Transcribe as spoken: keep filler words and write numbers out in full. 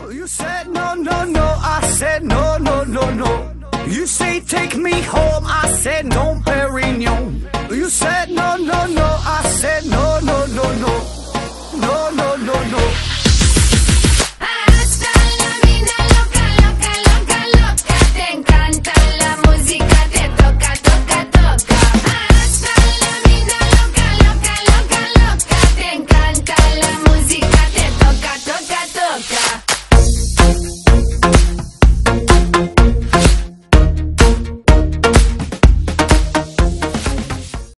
You said no, no, no, I said no, no, no, no. You say take me home, I said no, Perignon. You said no, no, no.